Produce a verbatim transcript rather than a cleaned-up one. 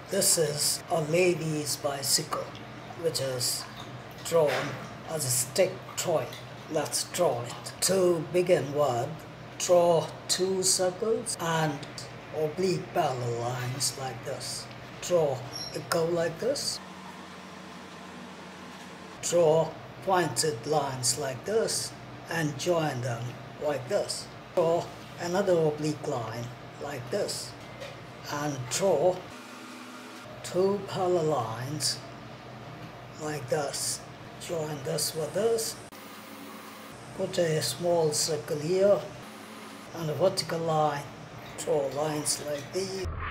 This is a lady's bicycle, which is drawn as a stick toy. Let's draw it. To begin with, draw two circles and oblique parallel lines like this. Draw a curve like this. Draw pointed lines like this and join them like this. Draw another oblique line like this and draw two parallel lines like this. Join this with this. Put a small circle here and a vertical line. Draw lines like these.